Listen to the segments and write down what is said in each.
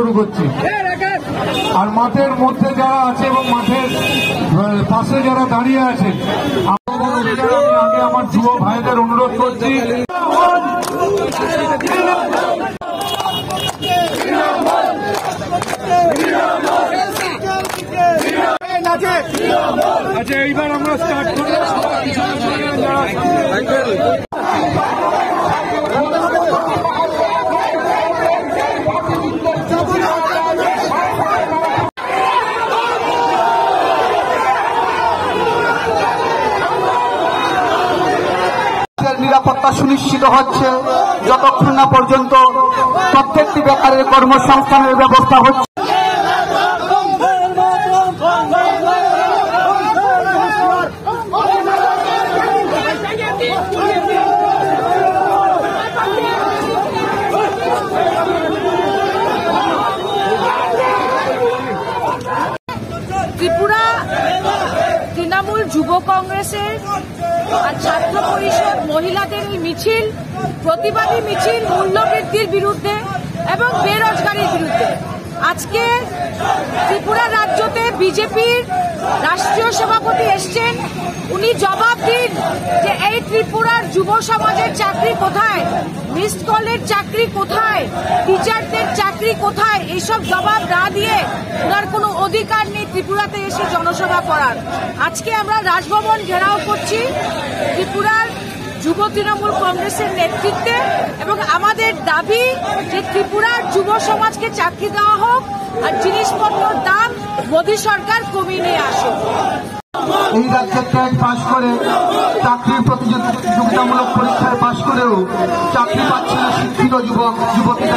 শুরু করছি। আর মাঠের মধ্যে যারা আছে এবং মাঠের পাশে যারা দাঁড়িয়ে আছে, আমি আগে আমার যুব ভাইদের অনুরোধ করছি, আচ্ছা এইবার আমরা স্টার্ট করব। নিরাপত্তা সুনিশ্চিত হচ্ছে যতক্ষণ না পর্যন্ত প্রত্যেকটি বেকারের কর্মসংস্থানের ব্যবস্থা হচ্ছে। ত্রিপুরা তৃণমূল যুব কংগ্রেসের আর ছাত্র পরিষদ মহিলাদের এই মিছিল প্রতিবাদী মিছিল মূল্যবৃদ্ধির বিরুদ্ধে এবং বেরোজগারির বিরুদ্ধে। আজকে ত্রিপুরা রাজ্যতে বিজেপির রাষ্ট্রীয় সভাপতি এসছেন, উনি জবাব দিন যে এই ত্রিপুরার যুব সমাজের চাকরি কোথায়, মিসড কলের চাকরি কোথায়, টিচারদের চাকরি কোথায়, এইসব জবাব না দিয়ে ওনার কোনো অধিকার নেই ত্রিপুরাতে এসে জনসভা করার। আজকে আমরা রাজভবন ঘেরাও করছি ত্রিপুরার যুব তৃণমূল কংগ্রেসের নেতৃত্বে এবং আমাদের দাবি যে ত্রিপুরার যুব সমাজকে চাকরি দেওয়া হোক আর জিনিসপত্রের দাম মোদী সরকার কমিয়ে নিয়ে আসুক। এই রাজ্যে টেট পাশ করে চাকরির প্রতিযোগিতামূলক পরীক্ষায় পাশ করেও চাকরি পাচ্ছে না শিক্ষিত যুবক যুবতীরা।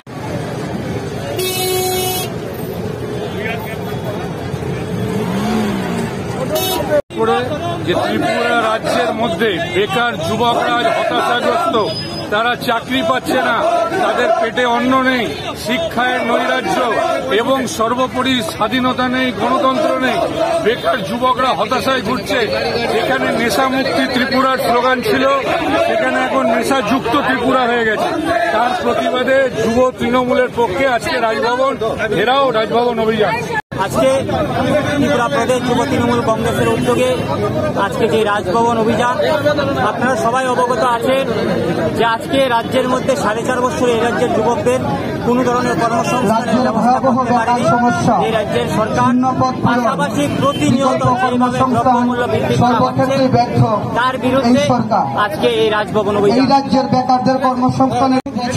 যে ত্রিপুরা রাজ্যের মধ্যে বেকার যুবকরা হতাশাগ্রস্ত, তারা চাকরি পাচ্ছে না, তাদের পেটে অন্ন নেই, শিক্ষায় নৈরাজ্য এবং সর্বোপরি স্বাধীনতা নেই, গণতন্ত্র নেই। বেকার যুবকরা হতাশায় ঘুরছে। যেখানে নেশামুক্তি ত্রিপুরার স্লোগান ছিল, সেখানে এখন নেশাযুক্ত ত্রিপুরা হয়ে গেছে। তার প্রতিবাদে যুব তৃণমূলের পক্ষে আজকে রাজভবন ঘেরাও, রাজভবন অভিযান। আজকে ত্রিপুরা প্রদেশ যুব তৃণমূল কংগ্রেসের উদ্যোগে আজকে যে রাজভবন অভিযান, আপনারা সবাই অবগত আছেন যে আজকে রাজ্যের মধ্যে 4.5 বছরে এই রাজ্যের যুবকদের কোন ধরনের কর্মসংস্থানের ব্যবস্থা করতে পারেনি এই রাজ্যের সরকার। পাশাপাশি প্রতিনিয়ত যেভাবে দ্রব্যমূল্য বৃদ্ধি করা হচ্ছে তার বিরুদ্ধে আজকে এই রাজভবন অভিযান। এই রাজ্যের বেকারদের কর্মসংস্থানের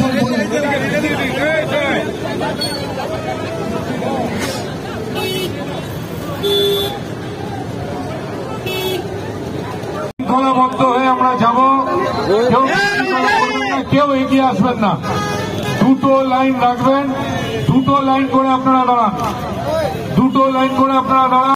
শৃঙ্খলাবদ্ধ হয়ে আমরা যাব, কেউ এগিয়ে আসবেন না, দুটো লাইন রাখবেন, দুটো লাইন করে আপনারা দাঁড়ান, দুটো লাইন করে আপনারা দাঁড়ান।